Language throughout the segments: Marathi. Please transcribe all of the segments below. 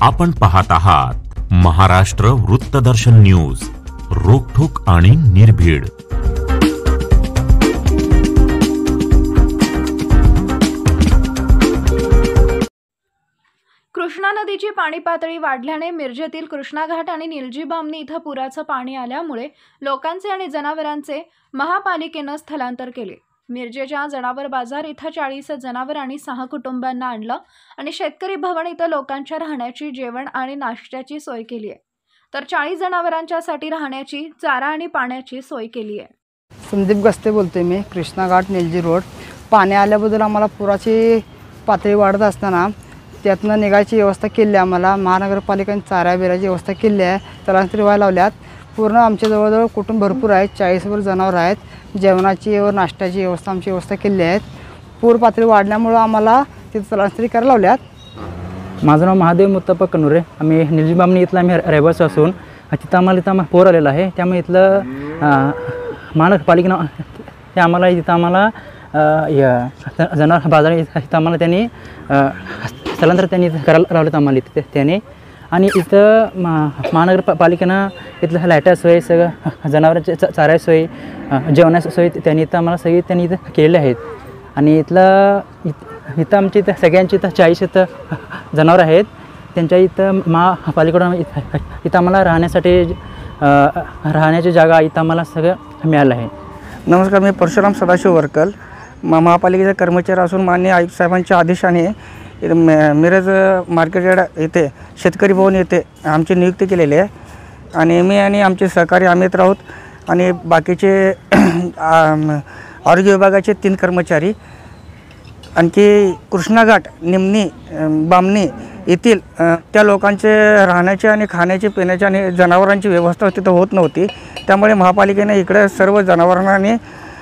आपण पाहत आहात महाराष्ट्र वृत्तदर्शन न्यूज, रोखठोक आणि निर्भीड। कृष्णा नदीची पाणी पातळी वाढल्याने मिरजेतील कृष्णा घाट आणि निलजी बामणी इथं पुराचं पाणी आल्यामुळे लोकांचे आणि जनावरांचे महापालिकेने स्थलांतर केले। मिरजेच्या जनावर बाजार इथं 40 जनावर आणि 6 कुटुंबांना आणलं आणि शेतकरी भवन इथं लोकांच्या राहण्याची, जेवण आणि नाश्त्याची सोय केली आहे, तर 40 जनावरांच्यासाठी राहण्याची, चारा आणि पाण्याची सोय केली आहे। संदीप गस्ते बोलतोय मी, कृष्णा घाट निलजी रोड। पाणी आल्याबद्दल आम्हाला पुराची पातळी वाढत असताना त्यातनं निघायची व्यवस्था केली, आम्हाला महानगरपालिकेने चारा बिराची व्यवस्था केली आहे, स्थलांतरित व्हायला लावल्यात। पूर्ण आमच्या जवळजवळ कुटुंब भरपूर आहेत, 40वर जनावर आहेत, जेवणाची व नाश्त्याची व्यवस्था आमची व्यवस्था केली आहे। पूर पातळी वाढल्यामुळे आम्हाला तिथे स्थलांतरित करायला लावल्यात। माझं नाव महादेव मुत्तप्पा कनुरे, आम्ही निलजी बामणी इथला आम्ही रहिवासी असून तिथं आम्हाला पूर आलेला आहे, त्यामुळे इथलं महानगरपालिकेनं ते आम्हाला इथं आम्हाला जनावर बाजार इथं आम्हाला त्यांनी स्थलांतर त्यांनी करायला लावलेत आम्हाला इथे त्याने। आणि इथं महानगरपालिकेनं इथलं लाईटा सोय, सगळं जनावरांचे चारा सोय, जेवणाची सोय त्यांनी इथं आम्हाला सगळी त्यांनी इथं केलेले आहेत। आणि इथं आमची इथं सगळ्यांची इथं 40 इथं जनावर आहेत, त्यांच्या इथं महापालिकेकडून इथं आम्हाला राहण्याची जागा इथं आम्हाला सगळं मिळालं आहे। नमस्कार, मी परशुराम सदाशिव वर्कल, महापालिकेचा कर्मचारी असून माननीय आयुक्त साहेबांच्या आदेशाने मिरज मार्केट येथे शेतकरी भवन येथे आमची नियुक्ती केलेली आहे। आणि मी आणि आमचे सहकारी अमित राऊत आणि बाकीचे आरोग्य विभागाचे 3 कर्मचारी, आणखी कृष्णा घाट, निमणी, बामणी येथील त्या लोकांचे राहण्याची आणि खाण्याची, पिण्याची आणि जनावरांची व्यवस्था तिथं होत नव्हती, त्यामुळे महापालिकेने इकडे सर्व जनावरांना आणि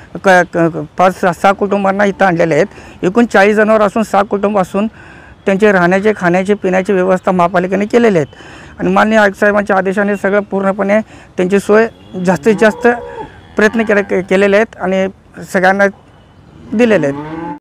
5-6 कुटुंबांना इथं आणलेले आहेत। एकूण 40 जनावर असून 6 कुटुंब असून त्यांचे राहण्याचे, खाण्याची, पिण्याची व्यवस्था महापालिकेने केलेली आहेत। आणि माननीय आयुक्त साहेबांच्या आदेशाने सगळं पूर्णपणे त्यांची सोय जास्तीत जास्त प्रयत्न केलेले आहेत आणि सगळ्यांना दिलेले आहेत।